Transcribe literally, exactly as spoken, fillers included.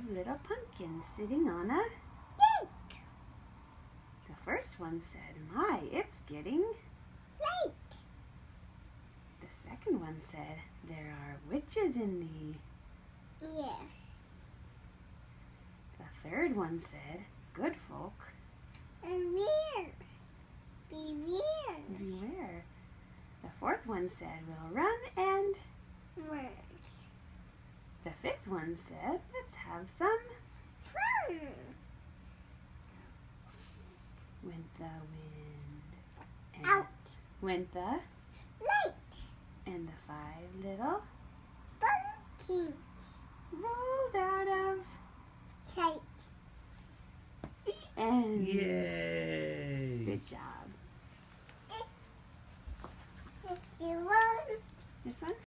little pumpkins sitting on a Cake. The first one said, "My, it's getting Late. The second one said, "There are witches in the..." Yeah. The third one said, "Good folk, Beware. Beware. beware." The fourth one said, "We'll run," and Words. the fifth one said, "Let's have some." Fun. Went the wind, and Out. went the, Late. and the five little Pumpkins. rolled out of Sight. the end. Yay! Good job. If you want. This one?